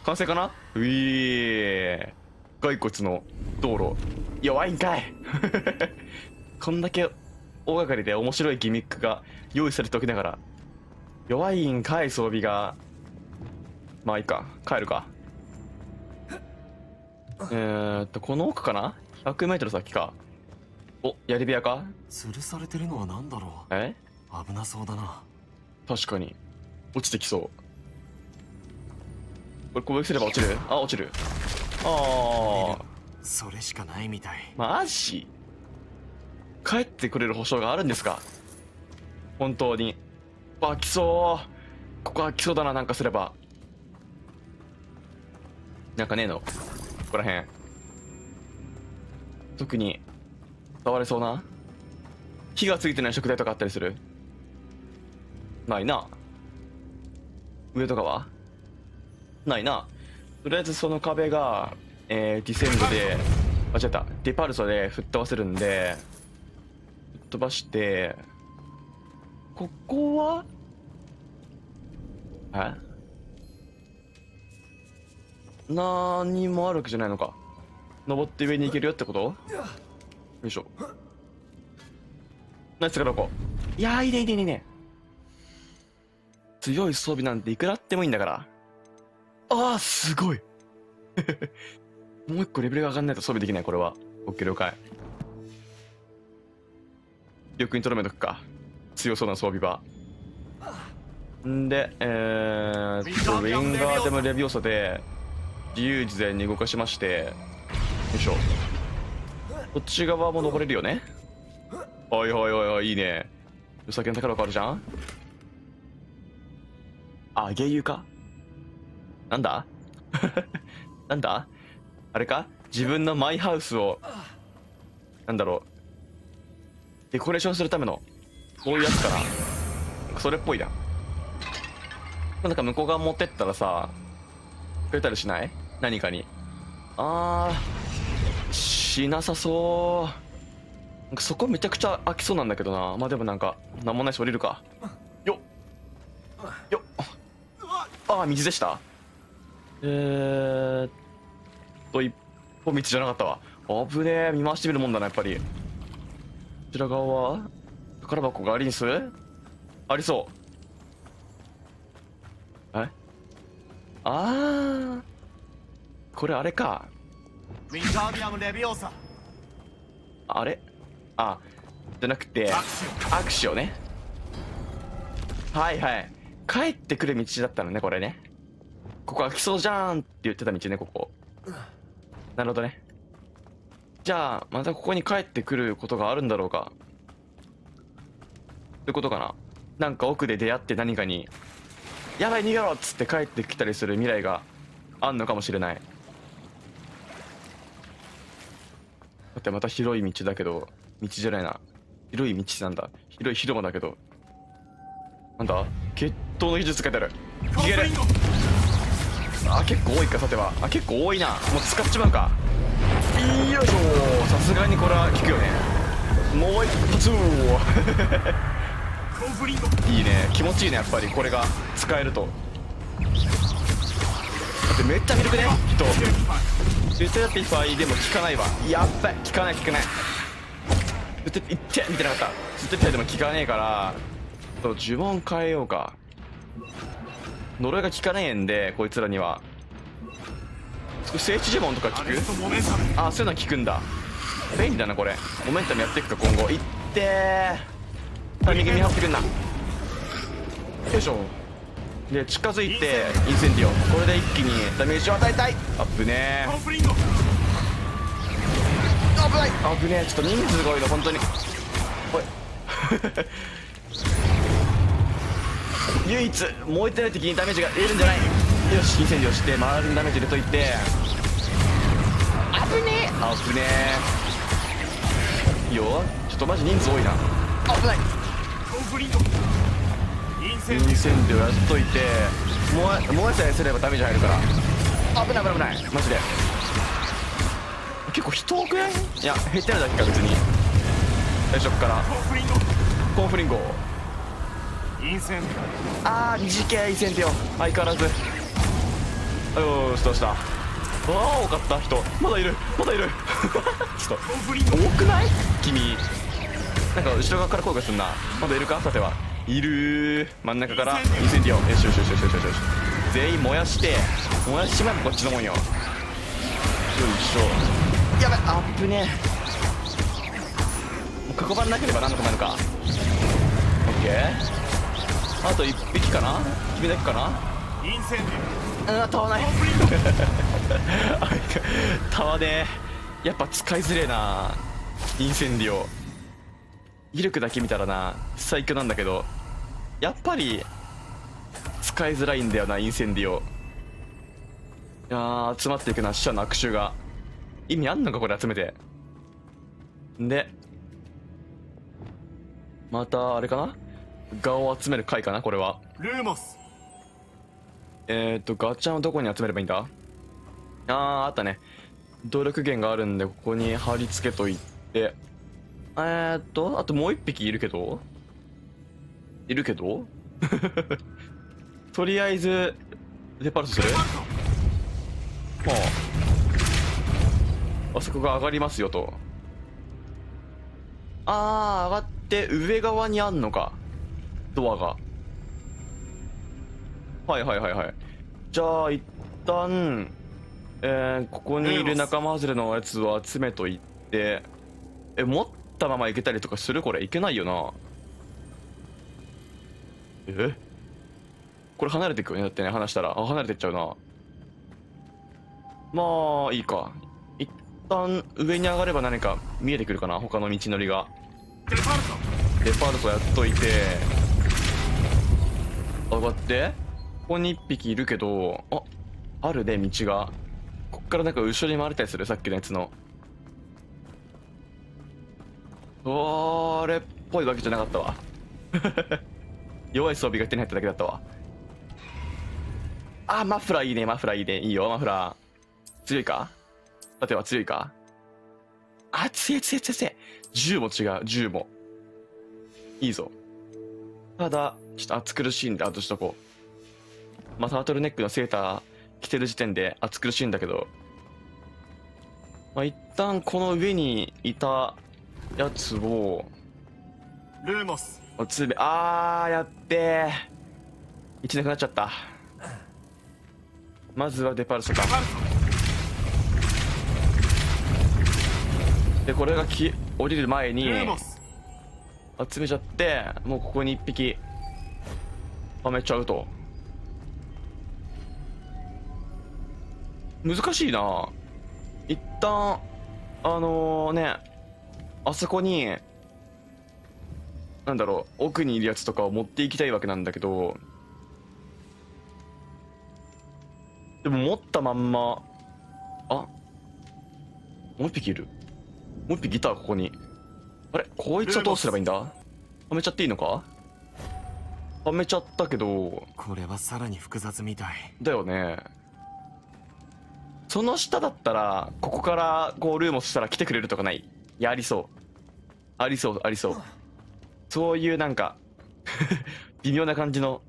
完成かな。骸骨の道路。弱いんかいこんだけ大掛かりで面白いギミックが用意されておきながら弱いんかい装備が。まあいいか、帰るか。この奥かな。 100m 先か。お、槍部屋か。 吊るされてるのは何だろう。 え、 危なそうだな。 確かに落ちてきそう。これ攻撃すれば落ちる。あ、落ちる。ああ、 それしかないみたい。 マジ帰ってくれる保証があるんですか、本当に。あ、来そう。ここは来そうだな。なんかすれば。なんかねえの、ここらへん。特に触れそうな火がついてない食材とかあったりする。ないな。上とかはないな。とりあえずその壁が、ディセンドで、間違った、デパルソで吹っ飛ばせるんで、吹っ飛ばして、ここは何もあるわけじゃないのか。登って上に行けるよってこと。よいしょ。ナイスからこう。いやー、いいねいいねいいね。強い装備なんていくらあってもいいんだから。ああ、すごいもう一個レベルが上がんないと装備できない。これはオッケー、了解。記憶に留めとくか、強そうな装備場んで。ウィンガーデムレビオサで自由自在に動かしまして、よいしょ。こっち側も登れるよね。はいはいはいはい、いいね。ウサギの宝箱あるじゃん。あ、芸友か。なんだなんだあれか、自分のマイハウスをなんだろう、デコレーションするためのこういうやつかな。それっぽいな。なんか向こう側持ってったらさくれたりしない、何かに。しなさそう。なんかそこめちゃくちゃ開きそうなんだけどな。まあでもなんかなんもないし降りるか。よっよっ。ああ、水でした。一歩道じゃなかったわ。危ねえ。見回してみるもんだな、やっぱり。こちら側は宝箱がありにするありそう。え、これあれか。 ウィンガーディアムレビオーサ。 あれ、じゃなくてアクションね。はいはい、帰ってくる道だったのね、これね。ここ開きそうじゃんって言ってた道ね、ここ。なるほどね。じゃあまたここに帰ってくることがあるんだろうか。ってことかな。なんか奥で出会って何かに「やばい逃げろ」っつって帰ってきたりする未来があんのかもしれない。だってまた広い道だけど、道じゃないな、広い道なんだ。広い広場だけど、なんだ、決闘の技術書いてある。いける。結構多いか、さては。結構多いな。もう使っちまうか。よいしょ。さすがにこれは効くよね。もう一発いいね、気持ちいいね、やっぱりこれが使えると。だってめっちゃ広くね、人。ステラピファイでも効かないわ。やっばい、効かない効かない。いって見てなかった。ステラピファイでも効かねえから、呪文変えようか。呪いが効かねえんで、こいつらには。聖地呪文とか効く。そういうのは効くんだ。便利だなこれ。モメンタムやっていくか今後。いってー、タイミング見張ってくんな。よいしょ。で近づいてインセンディオ。これで一気にダメージを与えたい。危ねえ、危ない危ねえ。ちょっと人数が多いの本当に。おい唯一燃えてない時にダメージが出るんじゃない。よし、インセンディオして周りにダメージ入れといて。危ねえ危ねえ。いいよ。ちょっとマジ人数多いな。危ない。インセンディオやっといて、燃えさえすればダメージ入るから。危ない危ない危ないマジで。結構人多くない？いや減ってるだけか別に。最初からコンフリンゴ。短いインセンディオ相変わらず。 よしどうした。ああ多かった人。まだいるまだいるちょっと多くない君。なんか後ろ側から声がすんな。まだいるか。さてはいる。真ん中からインセンディオ。よしよしよしよしよしよし。全員燃やして燃やしちまえばこっちのもんよ。よいしょ。やばいあっぶねえ。もう囲まなければなんとかなるか。オッケー。あと1匹かな。君だけかな。 インセンデあタワないタワね。やっぱ使いづれえなインセンディオ。威力だけ見たらな最強なんだけど、やっぱり使いづらいんだよなインセンディオ。いやー集まっていくな死者の悪臭が。意味あんのかこれ集めて。でまたあれかな、ガを集める回かなこれは。 ルーモス。 ガチャンをどこに集めればいいんだ。あったね。動力源があるんでここに貼り付けといて、あともう一匹いるけどとりあえずデパルトする。あそこが上がりますよと。上がって上側にあんのかドアが。はいはいはいはい。じゃあ一旦ここにいる仲間外れのやつを集めといて、持ったまま行けたりとかする。これいけないよな。これ離れていくよねだってね。離したら離れていっちゃうな。まあいいか。一旦上に上がれば何か見えてくるかな他の道のりが。デパルトやっといて上がって、ここに1匹いるけどあるね道が。こっからなんか後ろに回れたりするさっきのやつの。あれっぽいわけじゃなかったわ弱い装備が手に入っただけだったわ。マフラーいいねマフラーいいね。いいよマフラー。強いか。さては強いか。強い強い強い強い。銃も違う。銃もいいぞ。ただちょっと暑苦しいんであとしとこう。タートルネックのセーター着てる時点で暑苦しいんだけど、一旦この上にいたやつをルーモス。 やっべー1なくなっちゃった。まずはデパルトか。でこれが降りる前に集めちゃって、もうここに1匹はめちゃうと。難しいな。一旦あそこになんだろう奥にいるやつとかを持っていきたいわけなんだけど、でも持ったまんまもう一匹いる。もう一匹いたここに。あれこいつはどうすればいいんだ。はめちゃっていいのか。はめちゃったけどこれはさらに複雑みたいだよね。その下だったらここからこうルーモスしたら来てくれるとかない。いやありそうありそうありそう。そういうなんか微妙な感じの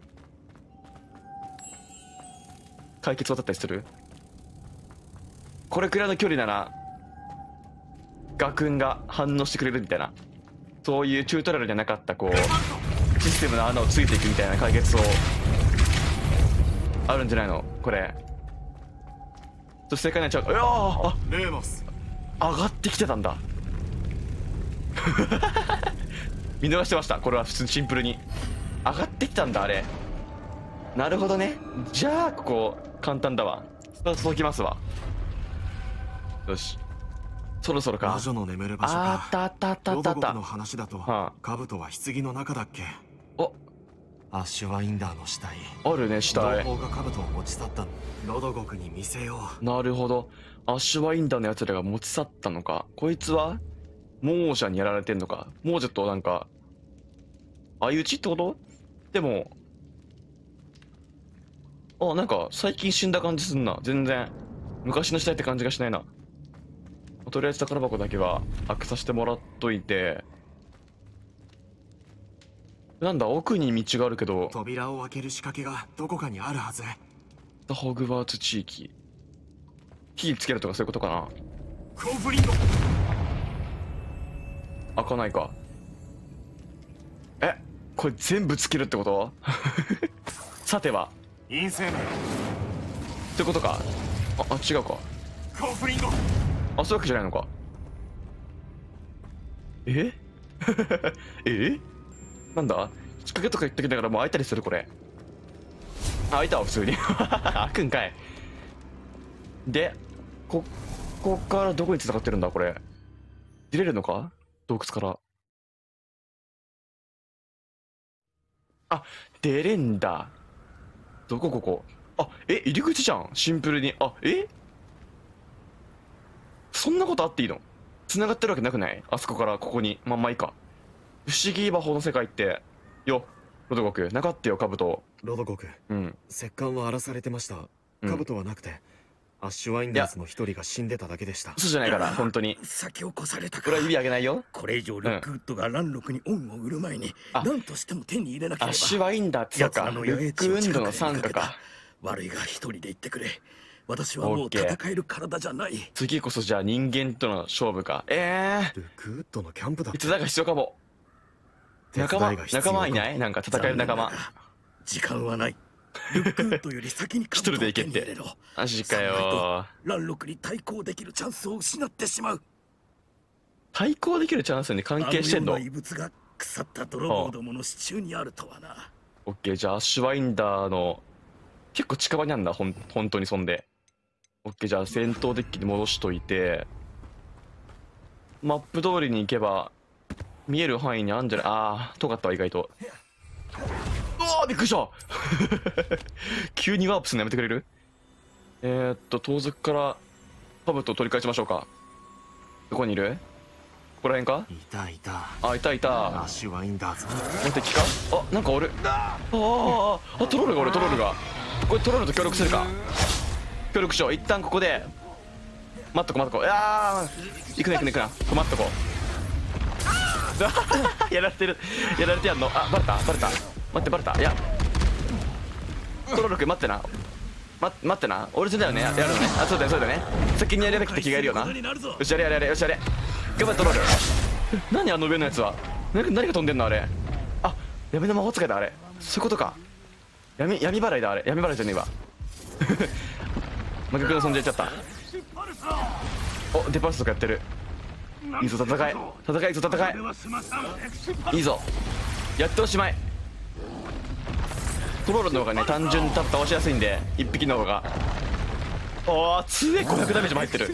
解決法だったりする。これくらいの距離ならガクンが反応してくれるみたいな、そういうチュートリアルじゃなかったこうシステムの穴をついていくみたいな解決法あるんじゃないのこれ。正解になっちゃう。 ルーモス上がってきてたんだ見逃してました。これは普通にシンプルに上がってきたんだあれ。なるほどね。じゃあここ簡単だわ。届きますわ。よしそろそろか。 魔女の眠る場所か。 あったロドゴクの話だと、兜は棺の中だっけ。アッシュワインダーの死体あるね。死体同胞が兜を持ち去ったの。ロドゴクに見せよう。 なるほど。アッシュワインダーのやつらが持ち去ったのか。こいつは亡者にやられてんのか。亡者となんか相打ちってこと。でもなんか最近死んだ感じすんな。全然昔の死体って感じがしないな。とりあえず宝箱だけは開けさせてもらっといて。なんだ奥に道があるけど。 扉を開ける仕掛けがどこかにあるはず。 ホグワーツ地域。火つけるとかそういうことかな。 コンフリンゴ。 開かないか。え、これ全部つけるってこと？さては陰性名ってことか。違うか。 コンフリンゴ。 そういうわけじゃないのか。ええ、なんだ、きっかけとか言ってきながらもう開いたりするこれ。開いたわ普通に。開くんかい。でここからどこに繋がってるんだこれ。出れるのか、洞窟から。出れんだ。どこここ。入り口じゃんシンプルに。そんなことあっていいの？繋がってるわけなくない？あそこからここにまんまいいか。不思議魔法の世界ってよ。ロドゴクなかったよカブト。 ロドゴク、石棺は荒らされてました。カブトはなくて、アッシュワインダーズの一人が死んでただけでした。 嘘じゃないから本当に。 先を越されたか。 これは指あげないよ。 これ以上ルックウッドがランロクに恩を売る前に何としても手に入れなければ。 アッシュワインダーってそうか。ルックウンドの傘下か。 悪いが一人で言ってくれ。私はもう戦える体じゃない。 次こそじゃあ人間との勝負か。 ルックウッドのキャンプだ。 いつだか必要かも。仲間いない？なんか戦える仲間。 時間はない。ルックウッドより先に一人で行けって。マジかよ。 ランロクに対抗できるチャンスを失ってしまう。 対抗できるチャンスに関係してんの？ 異物が腐った泥棒どもの支柱にあるとはな。 オッケー、じゃあアッシュワインダーの結構近場にあるんだ。本当にそんで。オッケー、じゃあ戦闘デッキに戻しといて、マップ通りに行けば見える範囲にあるんじゃない？遠かったわ意外と。びっくりした。急にワープするのやめてくれる？盗賊からカブトを取り返しましょうか。どこにいる？ここら辺か？ いた。 いた。 アッシュワインダーズの敵か？なんかおる。トロールがおる。トロールがこれトロールと協力するか。協力しよう。一旦ここで待っとこ。行くな。待っとこ。やられてやんの。バレた。待ってバレた。いやトロール君待ってな。俺じゃだよね。やるのね。そうだよね。先にやるべき敵がいるよな。よしやれ。頑張れトロール。何あの上のやつは。何が飛んでんのあれ。闇の魔法使いだあれ。そういうことか。闇払いだあれ。闇払いじゃねえわ。真逆の存在ちゃった。デパートとかやってる。いいぞ戦え。いいぞやっておしまい。トロールの方がね単純に倒しやすいんで、1匹の方が。2A 500ダメージも入ってる。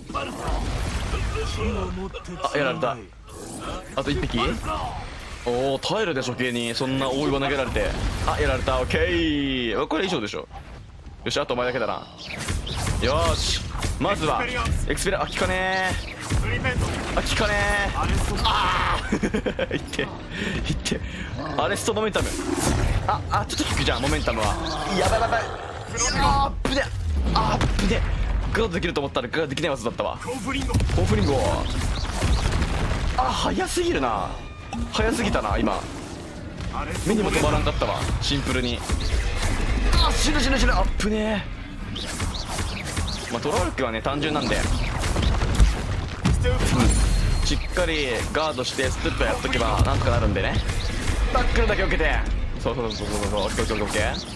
やられた。あと1匹。耐えるでしょ系にそんな大岩投げられて。やられた。オッケー。これ以上でしょ。よし、あとお前だけだな。よーし、まずはエクスペリ効かねー。効かねー。いってアレストモメンタム。ちょっと効くじゃんモメンタムは。やばい。ぶね。ガードできると思ったらガードできない技だったわ。コンフリンゴ。早すぎるな。早すぎたな今。目にも止まらんかったわシンプルに。死ぬ。ぶねー。トロール君はね単純なんで、しっかりガードしてステップやっとけばなんとかなるんでね。タックルだけ受けて。そうオッケー。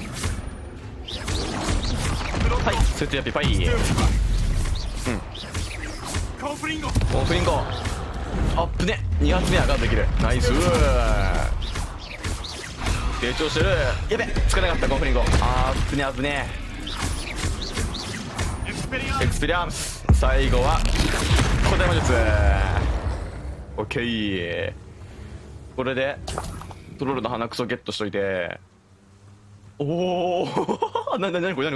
スーツヤピパイ。コンフリンゴ。ぶね。2発目はガードできる。ナイス。成長してる。やべつかなかったコンフリンゴ。ぶね。エクスペリアムス。最後は小玉術。オッケー。これでトロールの鼻くそゲットしといて。なにこれ。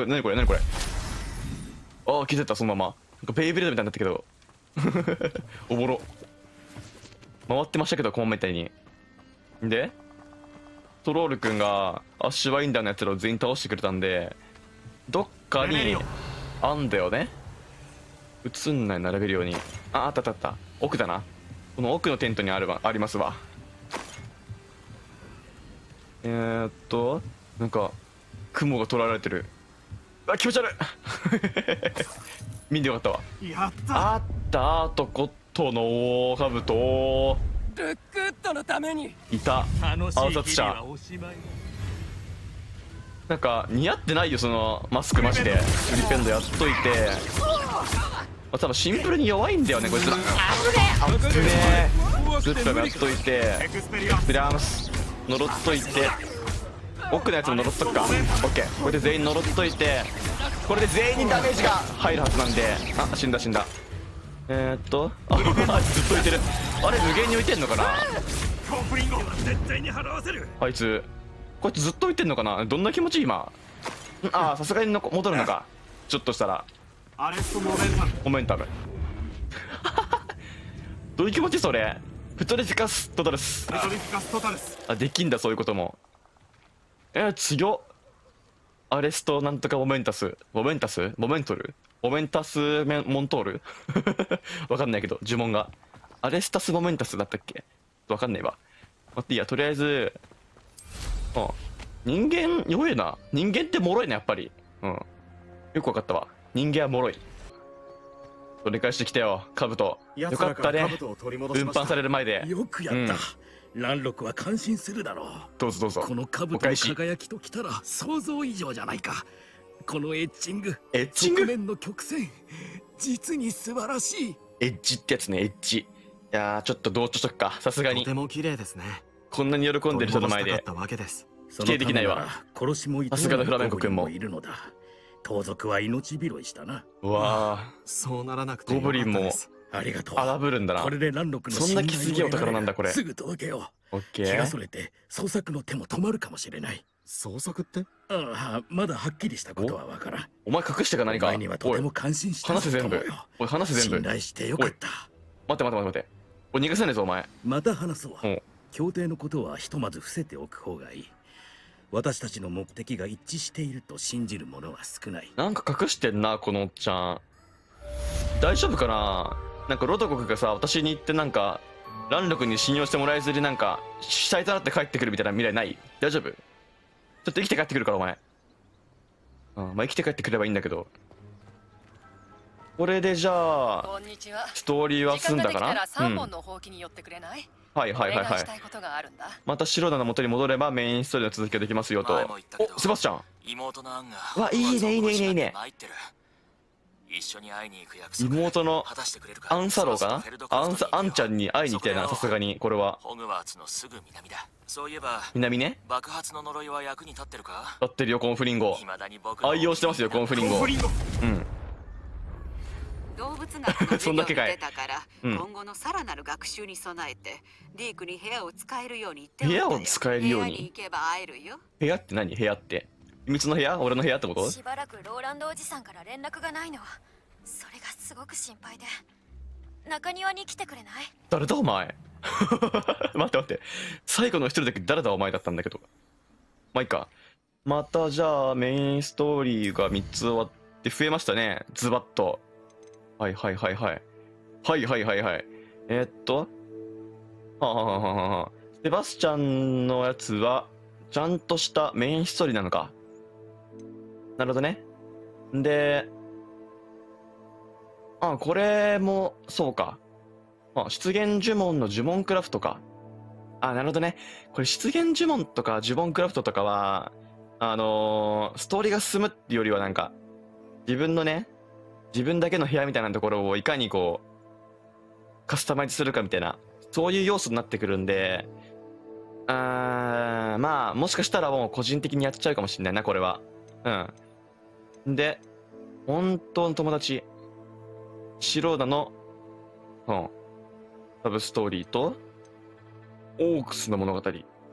気づいたそのまま。なんかベイブレードみたいになったけど。おもろ。回ってましたけどこのままみたいに。でトロール君がアッシュワインダーのやつらを全員倒してくれたんで、どっかにあんだよね。映んない並べるように。あった。奥だな。この奥のテントにありますわ。なんか雲が取られてる。 あ、気持ち悪い見んでよかったわ。 やったあったとことのカブトルックウッドのためにいた。 楽しい暗殺者日々はおしまい。 なんか似合ってないよそのマスクマジで。フリペンドやっといて、多分シンプルに弱いんだよねこいつら。あぶねえ。スッパもやっといて、 エクスペリアンスフラムス呪っといて、奥のやつも呪っとくか。オッケー、これで全員呪っといて、これで全員にダメージが入るはずなんで。あ、死んだ死んだ。あずっと浮いてる。あれ無限に浮いてんのかなコンフリンゴ絶対に払わせる。 あいつ。こいつずっと浮いてんのかな。どんな気持ち今。ああ、さすがに戻るのか。ちょっとしたらアレストモメンタム。 モメンタムどういう気持ちそれ。フトリフィカストタルス。 メトリフィカストタルス。 あ、できんだそういうことも。強っ。アレストなんとかモメンタスモメンタスモメントルモメンタスモントールわかんないけど呪文がアレスタスモメンタスだったっけ。わかんないわ。待っていいや、とりあえず人間弱えな。人間って脆いなやっぱり。よくわかったわ。人間は脆い。取り返してきたよカブト。よかったね。運搬される前で。 よくやった、蘭禄は感心するだろう。 どうぞどうぞ。 この兜の輝きときたら想像以上じゃないか。このエッチング、 エッチング、 側面の曲線、実に素晴らしい。 エッジってやつね、エッジ。いやー、ちょっと同調しとくか。さすがにとても綺麗ですね。 こんなに喜んでる人の前で否定できないわ。 殺しもさすがのフラメンコ君もいるのだ。盗賊は命拾いしたな。 うわそうならなくてゴブリンもありがとう。 荒ぶるんだな。 これで蘭禄のそんな気すげえお宝なんだこれ。 すぐ届けよう。 オッケ気がー。 それて捜索の手も止まるかもしれない。 捜索って？ ああ、まだはっきりしたことはわからん。 お前隠してか何か。 お前にはとおいても感心した話せ全部と思うよ。 おい話せ全部。 信頼してよかった。 待って待って待って待って。おい逃がせねえぞお前。 また話そううん。 協定のことはひとまず伏せておく方がいい。私たちの目的が一致していると信じる者は少ない。 なんか隠してんなこのおっちゃん。大丈夫かな。なんかロト国がさ私に言ってなんか蘭禄に信用してもらえずになんか死体となって帰ってくるみたいな未来ない？大丈夫？ちょっと生きて帰ってくるからお前。まあ生きて帰ってくればいいんだけど。これでじゃあストーリーは済んだかな。はいはいはいはい。またシロナの元に戻ればメインストーリーの続きができますよと。お、セバスチャン。 妹のアンがわ、いいねいいねいいねいいね。 一緒に会いに行く約束妹の果たしてくれるか。 アンサローかな。アンちゃんに会いに行きたいな。さすがにこれはホグワーツのすぐ南だ。そういえば南ね。 爆発の呪いは役に立ってるか。 立ってるよコンフリンゴ。 未だに僕愛用してますよコンフリンゴ。 動物学の授業に出たから、 うん今後のさらなる学習に備えてディークに部屋を使えるように言っておいたよ。 部屋を使えるように部屋に行けば会えるよ。 部屋って何？部屋って秘密の部屋？俺の部屋ってこと？ しばらくローランドおじさんから連絡がないの。それがすごく心配で。中庭に来てくれない？ 誰だお前待って待って、最後の一人だけ誰だお前だったんだけど。まあいいか。またじゃあメインストーリーが3つ終わって増えましたねズバッと。はいはいはいはいはいはいはいはい。はあはあはあはあ。セバスチャンのやつはちゃんとしたメインストーリーなのか。なるほどね。でこれもそうか。出現呪文の呪文クラフトか。なるほどね。これ出現呪文とか呪文クラフトとかはストーリーが進むっていうよりはなんか自分のね自分だけの部屋みたいなところをいかにこうカスタマイズするかみたいなそういう要素になってくるんで、まあもしかしたらもう個人的にやっちゃうかもしれないなこれは。で本当の友達シローダのサブストーリーとオークスの物語。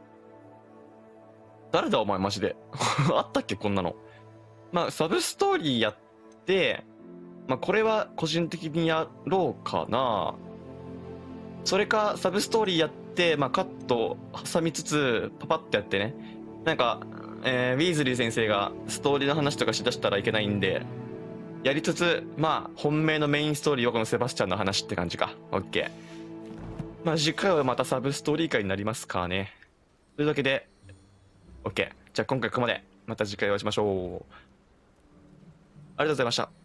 誰だお前マジであったっけこんなの。まあサブストーリーやってこれは個人的にやろうかな。それかサブストーリーやってカット挟みつつパパッてやってね。なんか、ウィーズリー先生がストーリーの話とかしだしたらいけないんでやりつつ本命のメインストーリーはこのセバスチャンの話って感じか。オッケー。次回はまたサブストーリー会になりますかね。というわけでオッケー。じゃあ今回ここまで。また次回お会いしましょう。 ありがとうございました。